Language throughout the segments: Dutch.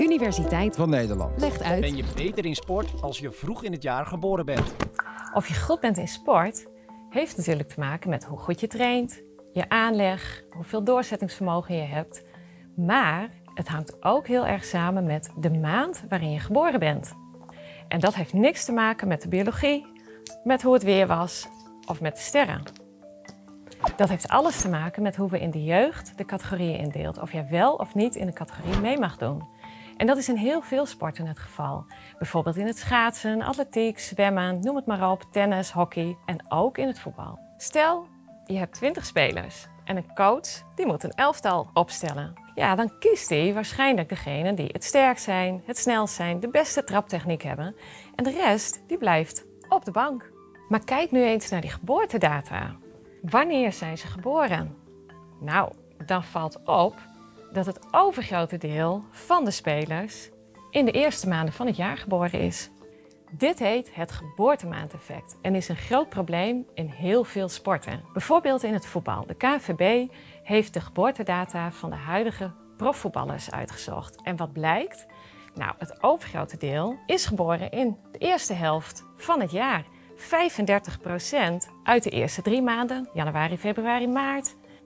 Universiteit van Nederland legt uit. Ben je beter in sport als je vroeg in het jaar geboren bent? Of je goed bent in sport, heeft natuurlijk te maken met hoe goed je traint, je aanleg, hoeveel doorzettingsvermogen je hebt. Maar het hangt ook heel erg samen met de maand waarin je geboren bent. En dat heeft niks te maken met de biologie, met hoe het weer was of met de sterren. Dat heeft alles te maken met hoe we in de jeugd de categorieën indeelt. Of jij wel of niet in de categorie mee mag doen. En dat is in heel veel sporten het geval. Bijvoorbeeld in het schaatsen, atletiek, zwemmen, noem het maar op, tennis, hockey en ook in het voetbal. Stel, je hebt 20 spelers en een coach die moet een elftal opstellen. Ja, dan kiest hij waarschijnlijk degene die het sterkst zijn, het snelst zijn, de beste traptechniek hebben. En de rest die blijft op de bank. Maar kijk nu eens naar die geboortedata. Wanneer zijn ze geboren? Nou, dan valt op dat het overgrote deel van de spelers in de eerste maanden van het jaar geboren is. Dit heet het geboortemaandeffect en is een groot probleem in heel veel sporten. Bijvoorbeeld in het voetbal. De KNVB heeft de geboortedata van de huidige profvoetballers uitgezocht. En wat blijkt? Nou, het overgrote deel is geboren in de eerste helft van het jaar. 35% uit de eerste 3 maanden, januari, februari, maart. 29%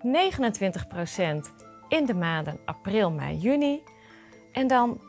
in de maanden april, mei, juni. En dan,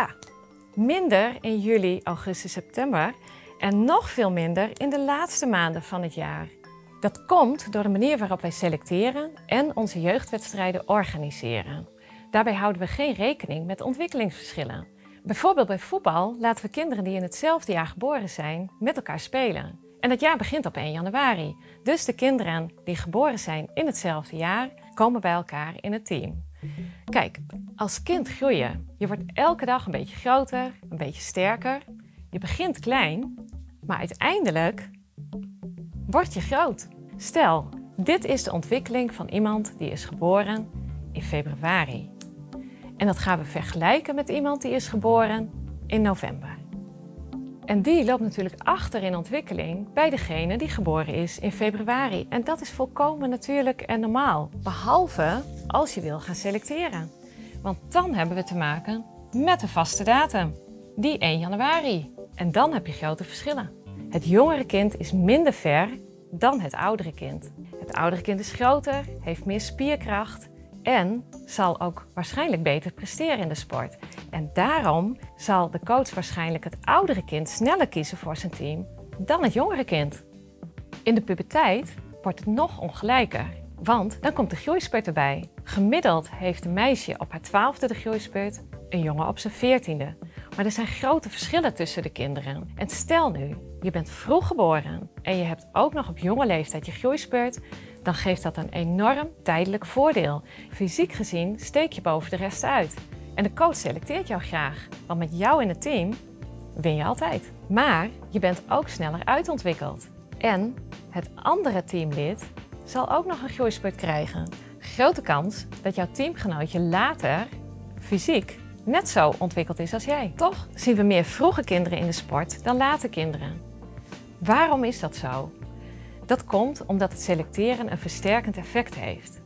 minder in juli, augustus, september. En nog veel minder in de laatste maanden van het jaar. Dat komt door de manier waarop wij selecteren en onze jeugdwedstrijden organiseren. Daarbij houden we geen rekening met ontwikkelingsverschillen. Bijvoorbeeld bij voetbal laten we kinderen die in hetzelfde jaar geboren zijn met elkaar spelen. En dat jaar begint op 1 januari. Dus de kinderen die geboren zijn in hetzelfde jaar komen bij elkaar in het team. Kijk, als kind groei je. Je wordt elke dag een beetje groter, een beetje sterker. Je begint klein, maar uiteindelijk word je groot. Stel, dit is de ontwikkeling van iemand die is geboren in februari. En dat gaan we vergelijken met iemand die is geboren in november. En die loopt natuurlijk achter in ontwikkeling bij degene die geboren is in februari. En dat is volkomen natuurlijk en normaal. Behalve als je wil gaan selecteren. Want dan hebben we te maken met een vaste datum. Die 1 januari. En dan heb je grote verschillen. Het jongere kind is minder ver dan het oudere kind. Het oudere kind is groter, heeft meer spierkracht en zal ook waarschijnlijk beter presteren in de sport. En daarom zal de coach waarschijnlijk het oudere kind sneller kiezen voor zijn team dan het jongere kind. In de puberteit wordt het nog ongelijker, want dan komt de groeispurt erbij. Gemiddeld heeft een meisje op haar 12e de groeispurt, een jongen op zijn 14e. Maar er zijn grote verschillen tussen de kinderen. En stel nu, je bent vroeg geboren en je hebt ook nog op jonge leeftijd je groeispurt, dan geeft dat een enorm tijdelijk voordeel. Fysiek gezien steek je boven de rest uit. En de coach selecteert jou graag, want met jou in het team win je altijd. Maar je bent ook sneller uitontwikkeld. En het andere teamlid zal ook nog een groeispurt krijgen. Grote kans dat jouw teamgenootje later fysiek net zo ontwikkeld is als jij. Toch zien we meer vroege kinderen in de sport dan late kinderen. Waarom is dat zo? Dat komt omdat het selecteren een versterkend effect heeft.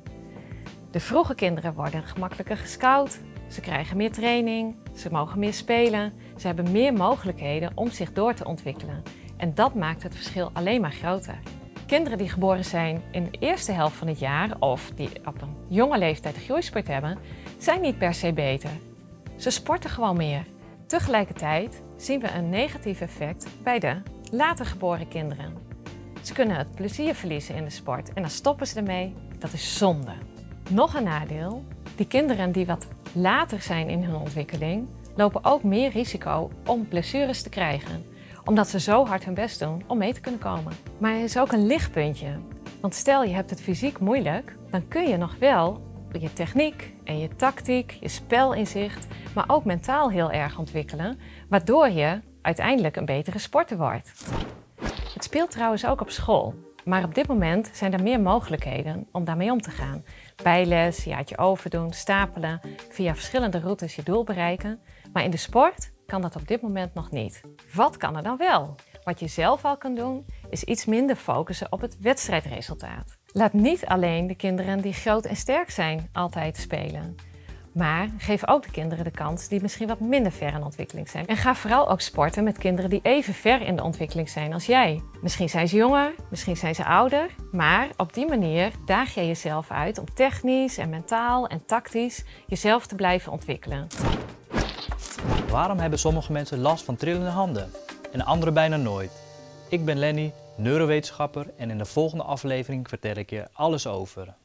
De vroege kinderen worden gemakkelijker gescout, ze krijgen meer training, ze mogen meer spelen, ze hebben meer mogelijkheden om zich door te ontwikkelen. En dat maakt het verschil alleen maar groter. Kinderen die geboren zijn in de eerste helft van het jaar of die op een jonge leeftijd de groeispurt hebben, zijn niet per se beter. Ze sporten gewoon meer. Tegelijkertijd zien we een negatief effect bij de later geboren kinderen. Ze kunnen het plezier verliezen in de sport en dan stoppen ze ermee. Dat is zonde. Nog een nadeel, die kinderen die wat later zijn in hun ontwikkeling, lopen ook meer risico om blessures te krijgen. Omdat ze zo hard hun best doen om mee te kunnen komen. Maar er is ook een lichtpuntje. Want stel je hebt het fysiek moeilijk, dan kun je nog wel je techniek en je tactiek, je spelinzicht, maar ook mentaal heel erg ontwikkelen, waardoor je uiteindelijk een betere sporter wordt. Het speelt trouwens ook op school, maar op dit moment zijn er meer mogelijkheden om daarmee om te gaan. Bijles, jaartje overdoen, stapelen, via verschillende routes je doel bereiken. Maar in de sport kan dat op dit moment nog niet. Wat kan er dan wel? Wat je zelf al kan doen, is iets minder focussen op het wedstrijdresultaat. Laat niet alleen de kinderen die groot en sterk zijn altijd spelen. Maar geef ook de kinderen de kans die misschien wat minder ver in ontwikkeling zijn. En ga vooral ook sporten met kinderen die even ver in de ontwikkeling zijn als jij. Misschien zijn ze jonger, misschien zijn ze ouder. Maar op die manier daag je jezelf uit om technisch en mentaal en tactisch jezelf te blijven ontwikkelen. Waarom hebben sommige mensen last van trillende handen en anderen bijna nooit? Ik ben Lenny, neurowetenschapper en in de volgende aflevering vertel ik je alles over.